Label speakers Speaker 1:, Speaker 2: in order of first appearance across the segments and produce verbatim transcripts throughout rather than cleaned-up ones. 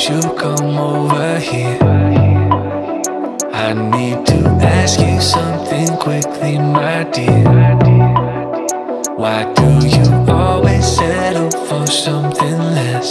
Speaker 1: you come over here? I need to ask you something quickly, my dear. Why do you always settle for something less?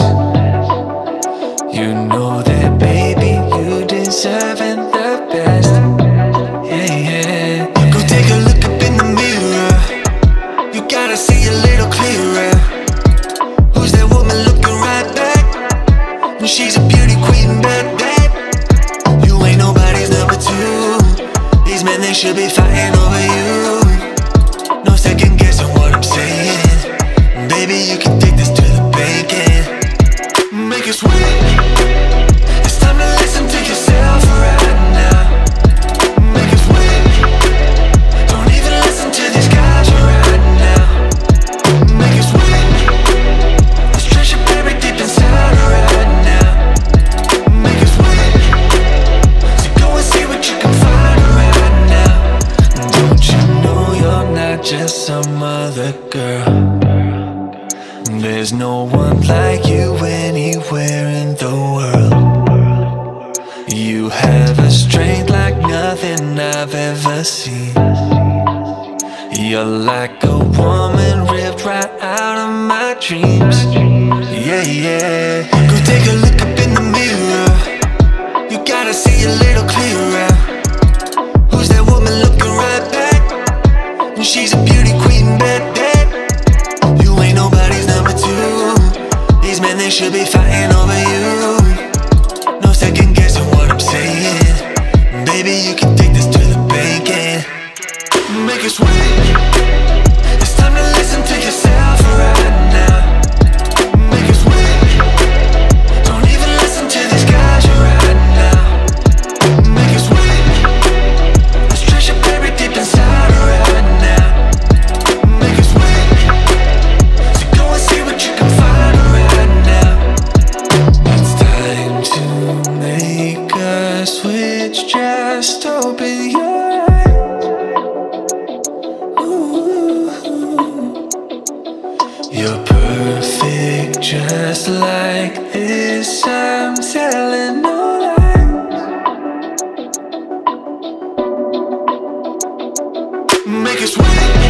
Speaker 1: You know that, baby, you deserving the best. Yeah, yeah. Go take a look up in the mirror. You gotta see a little clearer. Who's that woman looking right back? And she's a beauty queen, bad, bad. You ain't nobody's number two. These men, they should be fighting over you. No second guessing what I'm saying. Baby, you can take this to the bank and make it sweet. It's time to listen to yourself right now. Make it sweet. Don't even listen to these guys right now. Make it sweet. This treasure buried deep inside right now. Make it sweet. So go and see what you can find right now. Don't you know you're not just some other girl? There's no one like you anywhere in the world. You have a strength like nothing I've ever seen. You're like a woman ripped right out of my dreams. Yeah, yeah. Go take a look up in the mirror. You gotta see a little clearer. Who's that woman looking right back? And she's a beauty queen, bad, bad. You ain't nobody's number two. These men, they should be fighting over you. No second guessing what I'm saying. Baby, you can take this to the bank and make it sweet. It's time to listen to yourself right now. Make it sweet. Don't even listen to these guys right now. Make it sweet. This treasure buried deep inside right now. Make it sweet. So go and see what you can find right now. It's time to make a switch. Just open your eyes. Ooh. You're perfect just like this. I'm telling no lies. Make it sweet.